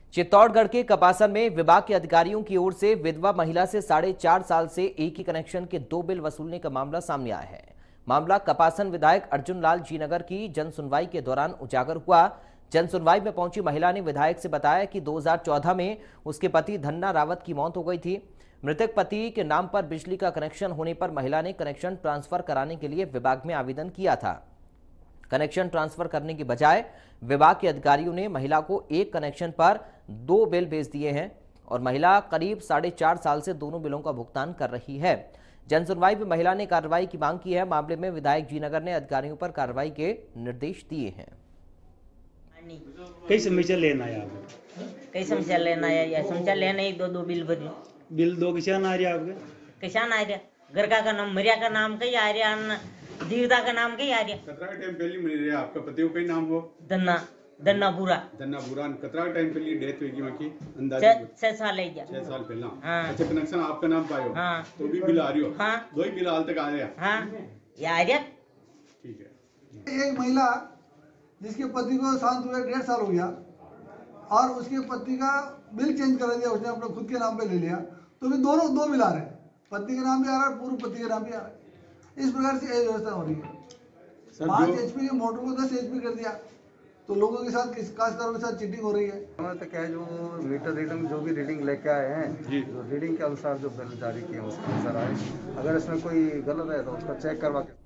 चित्तौड़गढ़ के कपासन में विभाग के अधिकारियों की ओर से विधवा महिला से 4.5 साल से एक ही कनेक्शन के 2 बिल वसूलने का मामला सामने आया है। मामला कपासन विधायक अर्जुन लाल जी नगर की जनसुनवाई के दौरान उजागर हुआ। जनसुनवाई में पहुंची महिला ने विधायक से बताया कि 2014 में उसके पति धन्ना रावत की मौत हो गई थी। मृतक पति के नाम पर बिजली का कनेक्शन होने पर महिला ने कनेक्शन ट्रांसफर कराने के लिए विभाग में आवेदन किया था। कनेक्शन ट्रांसफर करने की बजाय विभाग के अधिकारियों ने महिला को एक कनेक्शन पर 2 बिल भेज दिए हैं और महिला करीब 4.5 साल से दोनों बिलों का भुगतान कर रही है। जनसुनवाई में महिला ने कार्रवाई की मांग की है। मामले में विधायक जीनगर ने अधिकारियों पर कार्रवाई के निर्देश दिए हैं। कई समस्या लेना है आपको? कई समस्या लेना है या समस्या लेना ही दो बिल भरी। बिल 2 किसान आ रहा आपके? किसान आ रहा, घर का नाम मरिया का नाम कहीं आ रहा, जीवदा का नाम कहीं आ रहा। कितना टाइम पहले मिल रहा है आपका पति को? कई नाम हो? धन्ना बुरा। कितना टाइम पहले डेथ हुई की अंदाजा? 6 साल है। 6 साल पहले। हाँ। अच्छा, कनेक्शन आपका नाम पायो? हाँ। तो भी बिल आ रही हो? हाँ। 2 ही बिल हाल तक आ रहे हैं? हाँ, ये आ रहा। ठीक है। एक महिला जिसके पति को शांत हुए 1.5 साल हो गया और उसके पति का बिल चेंज कर दिया, उसने अपने खुद के नाम पे ले लिया, तो भी दोनों 2 बिल आ रहे हैं। पति के नाम भी आ रहा है, पूर्व पति के नाम भी आ रहा है। इस प्रकार से यह व्यवस्था हो रही है। 5 HP की मोटर को 10 HP कर दिया, तो लोगों के साथ खासकर के साथ चीटिंग हो रही है। तो क्या है, जो मीटर रीडिंग जो भी रीडिंग लेके आए हैं, जो रीडिंग के अनुसार जो बिल जारी किए हैं उसके अनुसार आए। अगर इसमें कोई गलत है तो उसको चेक करवा के